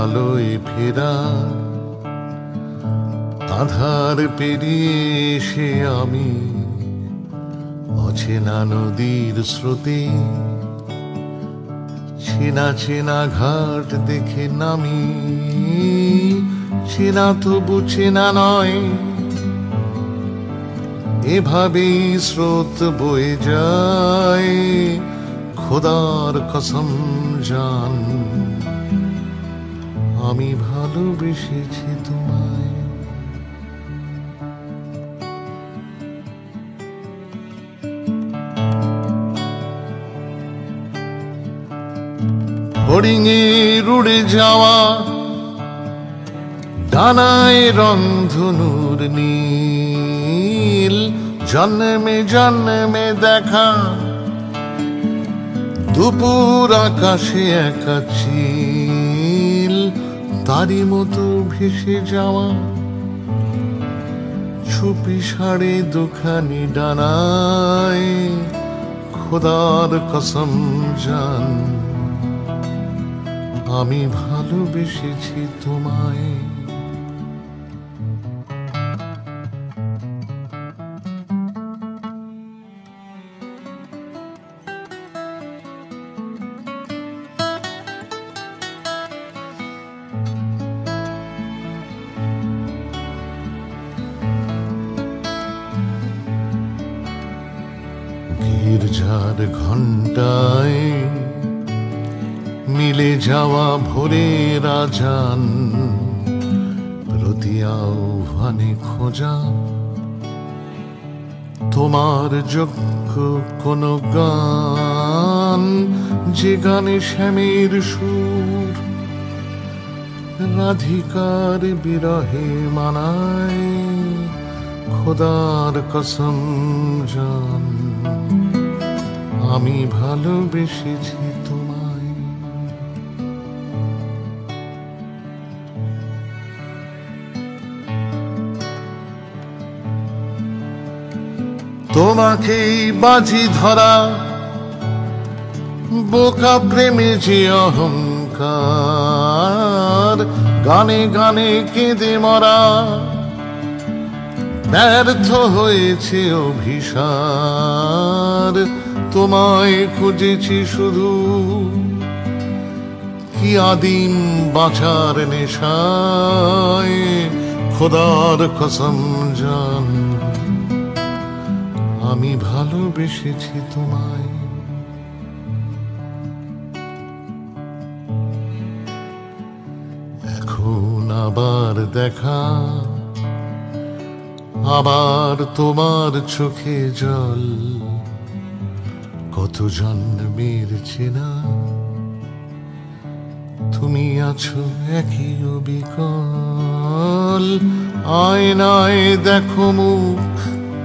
আলোয় ফেরা আধার পেরিয়ে এসে আমি অচেনা নদীর স্রোতে চেনা চেনা ঘাট দেখে নামি, চেনা তবু চেনা নয়, এভাবেই স্রোত বয়ে যায়। খোদার কসম জান, আমি ভালোবেসেছি তোমায়। ফড়িঙে উড়ে যাওয়া ডানায় রংধনুর নীল, জন্মে জন্মে দেখা দুপুর আকাশে একা চিল, তারই মতো ভেসে যাওয়া ছুপি সাড়ে দুখানি ডানায়। খোদার কসম জান, আমি ভালোবেসেছি তোমায়। গির্জার ঘণ্টায় মিলে যাওয়া ভোরের আজান, প্রতি আহ্বানে খোঁজা তোমার যোগ্য কোন গান, যে গানে শ্যামের সুর রাধিকার বিরহে মানায়। খোদার কসম জান, আমি ভালোবেসেছি তোমায়। তোমাকেই বাজি ধরা বোকা প্রেমে যে অহংকার, গানে গানে কেঁদে মরা ব্যর্থ হয়েছে অভিসার। তোমায় খুঁজেছি শুধু কি আদিম বাঁচার নেশায়। খোদার কসম জান, আমি ভালোবেসেছি তোমায়। এখন আবার দেখা, আবার তোমার চোখে জল, কত জন্মের চেনা তুমি আছো একই অবিকল। আয়নায় দেখো মুখ,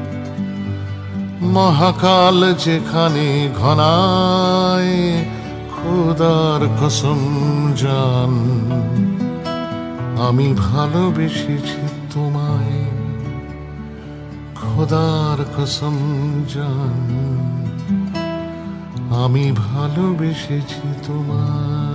মহাকাল যেখানে ঘনায়। খোদার কসম জান, আমি ভালোবেসেছি তোমায়। খোদার কসম জান, আমি ভালোবেসেছি তোমায়।